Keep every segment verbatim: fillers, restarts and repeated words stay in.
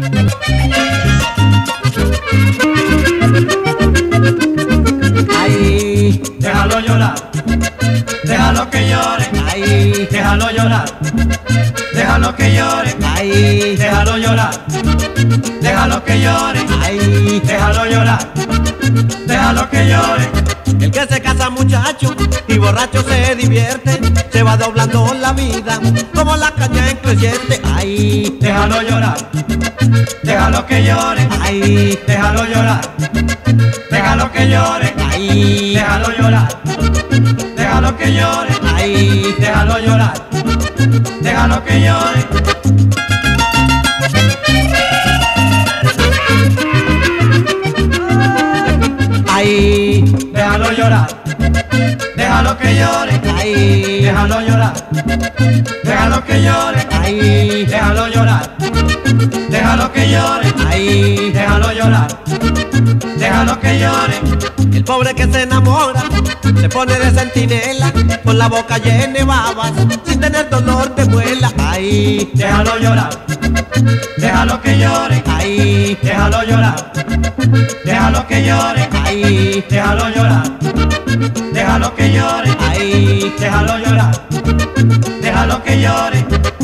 Ay, déjalo llorar, déjalo que llore, ay, déjalo llorar, déjalo que llore, ay, déjalo llorar, déjalo que llore, ay. déjalo llorar, déjalo que llore. El que se casa muchacho y borracho se divierte, se va doblando la vida como la caña en creciente. Ay, Déjalo llorar, déjalo que llore, ay, déjalo llorar, déjalo que llore, ay, déjalo llorar, déjalo que llore, ay. déjalo llorar, déjalo que llore. Ay, Déjalo llorar, déjalo que llore, ay, déjalo llorar, déjalo que llore, ay, déjalo llorar, déjalo que llore, ay. déjalo llorar, déjalo que llore. El pobre que se enamora se pone de centinela con la boca llena de babas sin tener dolor de muela. Ay, Déjalo llorar, déjalo que llore, ay, déjalo llorar, déjalo que llore, ay, déjalo llorar, déjalo que llore, ay. déjalo llorar, déjalo que llore.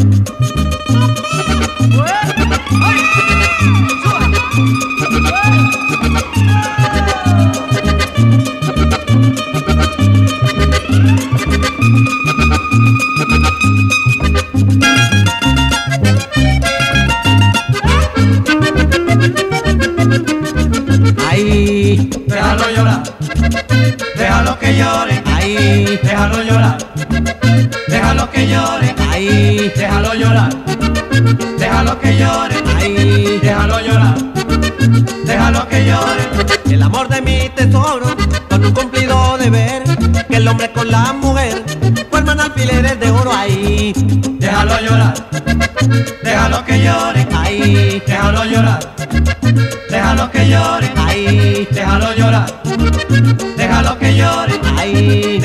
Ay, Déjalo llorar, déjalo que llore, ay, déjalo llorar, déjalo que llore, ay, déjalo llorar, déjalo que llore, ay. déjalo llorar, déjalo que llore. El amor de mi tesoro, con un cumplido deber, que el hombre con la mujer forman alfileres de oro. Ay, Déjalo llorar, déjalo que llore, ay, déjalo llorar, déjalo que llore, ay, déjalo llorar, déjalo que llore, ay.